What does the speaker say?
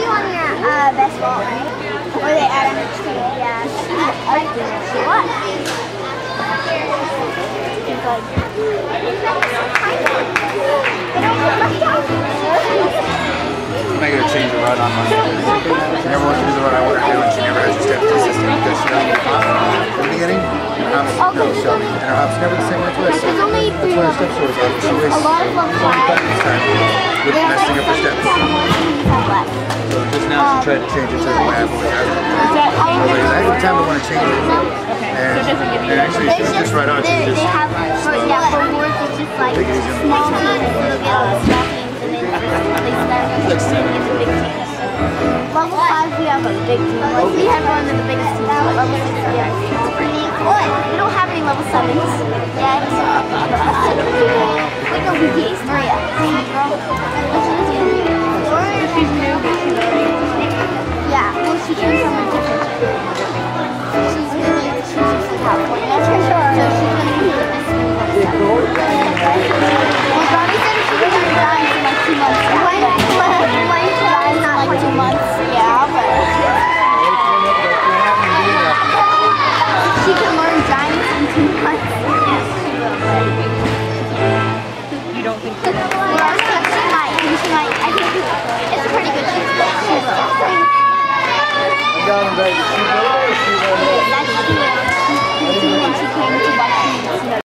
on your best ball, right? Or they add an extra. Yeah. What? It's like, I'm not going to change the run on Monday. She never wants to do the run I want her to do, and she never has a step consistent because she doesn't get confident. In the beginning, her hops never show me, and her hops never the same way twice. there's only That's why her step scores are. She a wastes lot of them practice time with messing up her steps. So just now she tried to change it to the way I've always had it. I was like, every time I want to change it. And actually, she was just right on. They have, for awards, it's just like small teams, they'll get all the small teams, and then they start getting the big teams. Level 5, we have a big team. Like, we have one of the biggest teams. Level 6, we have we don't have any level 7s yet. Wait, no, we do. Maria. She's new, but she's already. Yeah, well, she came from a different gym. She's just a California, that's for sure. So she's going to be with this new level 7. Well, Johnny said she was going to die in like 2 months. When should I not like 2 months? Yeah, but she can learn giants in 2 months. Yes, she will. You don't think so? Yeah, she might. I think it's a pretty good chance. She will. I'm down, baby.